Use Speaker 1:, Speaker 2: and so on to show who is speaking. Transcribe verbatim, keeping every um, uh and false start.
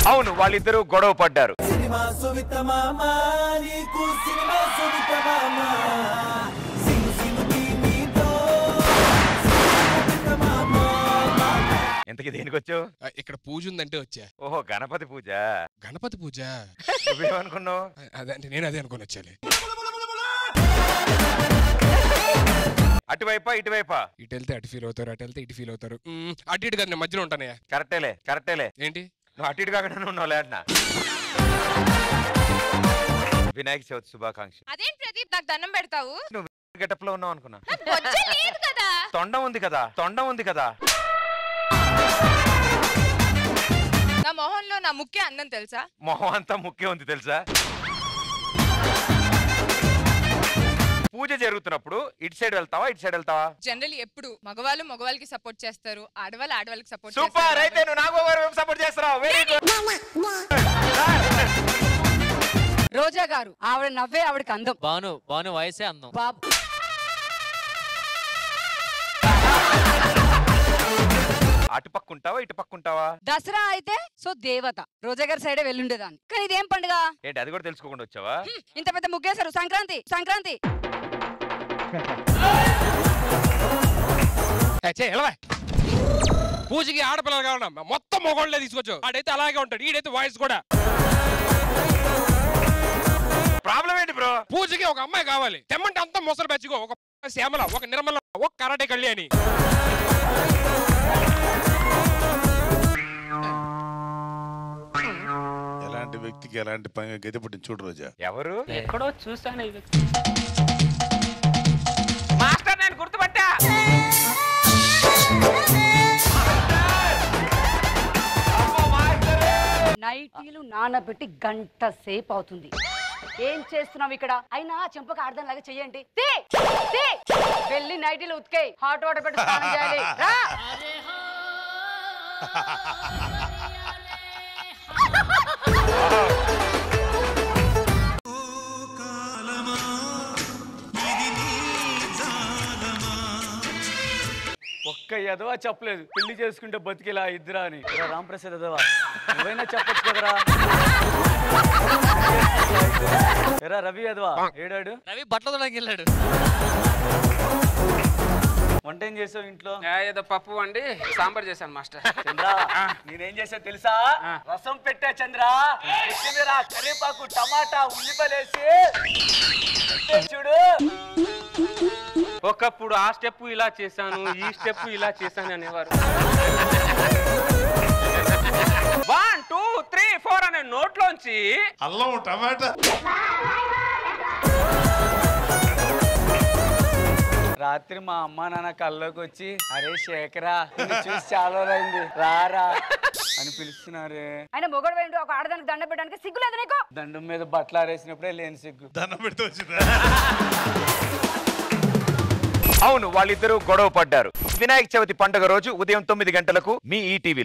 Speaker 1: అవును వాళ్ళిద్దరూ గొడవ పడ్డారు. ఇంతకీ దేనికి వచ్చావు?
Speaker 2: ఇక్కడ పూజ ఉందంటే వచ్చా.
Speaker 1: ఓహో గణపతి పూజ.
Speaker 2: గణపతి పూజ
Speaker 1: నువ్వేమనుకున్నావు?
Speaker 2: అదే అంటే నేను అదే అనుకుని వచ్చాను.
Speaker 1: అటువైపా ఇటువైపా?
Speaker 2: ఇటు వెళ్తే అటు ఫీల్ అవుతారు, అటు వెళ్తే ఇటు ఫీల్ అవుతారు. అటు ఇటు కదా నేను మధ్యలో ఉంటానయ్యా.
Speaker 1: కరెక్టేలే కరెక్టేలే.
Speaker 2: ఏంటి
Speaker 1: నువ్వు అటు ఇటు కాకుండా ఉన్నావు లేదన్నా. వినాయక చవితి శుభాకాంక్ష.
Speaker 3: అదేంటి ప్రదీప్ నాకు దండం పెడతావు?
Speaker 1: నువ్వు గెటప్ లో ఉన్నావు అనుకున్నా.
Speaker 3: లేదు కదా.
Speaker 1: తొండం ఉంది కదా తొండం ఉంది కదా.
Speaker 3: నా మొహంలో నా ముఖ్య అందం తెలుసా?
Speaker 1: మొహం అంతా ముఖ్యం ఉంది తెలుసా? పూజ జరుగుతున్నప్పుడు ఇటు సైడ్ వెళ్తావా ఇటు సైడ్ వెళ్తావా?
Speaker 3: జనరల్లీ ఎప్పుడు మగవాళ్ళు మగవాళ్ళకి సపోర్ట్ చేస్తారు, ఆడవాళ్ళు ఆడవాళ్ళకి సపోర్ట్ చేస్తారు.
Speaker 1: సూపర్. అయితే నువ్వు నాకు సపోర్ట్ చేస్తున్నావు. Very good.
Speaker 4: రోజా గారు ఆవిడ నవ్వే ఆవిడకి అందం.
Speaker 5: బాను బాను వయసే అందం.
Speaker 4: బాబు
Speaker 1: అటు పక్కుంటావా ఇటు పక్కుంటావా?
Speaker 4: దసరా అయితే సో దేవత రోజా గారి సైడే వెళ్ళుండేదాన్ని. కానీ ఇదేం పండుగ
Speaker 1: ఏంటి అది కూడా తెలుసుకోకుండా వచ్చావా?
Speaker 4: ఇంత పెద్ద ముగ్గేశారు. సంక్రాంతి సంక్రాంతి.
Speaker 2: పూజకి ఆడపిల్లలు కావాలన్నా మొత్తం మొగోళ్ళే తీసుకొచ్చావు. ఆడైతే అలాగే ఉంటాడు, ఈడైతే వాయిస్ కూడా.
Speaker 1: ప్రాబ్లం ఏంటి బ్రో?
Speaker 2: పూజకి ఒక అమ్మాయి కావాలి. తెమ్మంటే అంతా మొసలు బెచ్చుకో. ఒక శ్యామల, ఒక నిర్మల, ఒక కరాటే కళ్ళి అని.
Speaker 6: ఎలాంటి వ్యక్తికి ఎలాంటి గతి పుట్టింది చూడు రోజా.
Speaker 1: ఎవరు?
Speaker 5: ఎక్కడో చూసాను.
Speaker 1: మాస్టర్ నేను గుర్తుపట్టా.
Speaker 4: నైటీలు నానబెట్టి గంట సేపు అవుతుంది. ఏం చేస్తున్నావు ఇక్కడ? అయినా చెంపక ఆడదాం లాగా చెయ్యండి. వెళ్ళి నైటీలు ఉతికే, హాట్ వాటర్ పెట్టి స్నానం చేయాలి. రా.
Speaker 7: ఒక్క ఎదవా చెప్పలేదు పెళ్లి చేసుకుంటే బతికేలా ఇద్దరా అని. రాంప్రసాద్ ఎదవా నువ్వైనా చెప్పచ్చు కదరా. ఎరా రవి ఎదవా ఏడాడు?
Speaker 5: రవి బట్టలు వెళ్ళాడు.
Speaker 7: వంట ఏం చేసావు ఇంట్లో?
Speaker 8: ఏదో పప్పు వండి సాంబార్ చేశాను మాస్టర్.
Speaker 7: చంద్ర నేనేం చేసా తెలుసా? రసం పెట్టా చంద్ర. కొత్తిమీర, కరివేపాకు, టమాటా, ఉల్లిపాయలేసి చూడు.
Speaker 8: ఒకప్పుడు ఆ స్టెప్ ఇలా చేశాను, ఈ స్టెప్ ఇలా చేశాను అనేవారు. వన్ టూ త్రీ ఫోర్ అనే నోట్లోంచి
Speaker 6: అల్లం టమాటా.
Speaker 7: రాత్రి మా అమ్మ నాన్న కల్లోకి వచ్చి అరే శేఖరా చూసి చాలా రోజైంది రారా అని పిలుస్తున్నారే.
Speaker 4: ఆయన మొగడు వేయండి. ఒక ఆడదానికి దండ పెట్టడానికి సిగ్గు లేదు నీకు?
Speaker 7: దండం మీద బట్టలు ఆరేసినప్పుడే లేని సిగ్గు.
Speaker 6: దండం పెడితే వచ్చిందా?
Speaker 1: అవును వాళ్ళిద్దరూ గొడవ పడ్డారు. వినాయక చవితి పండుగ రోజు ఉదయం తొమ్మిది గంటలకు మీ ఈటీవీ.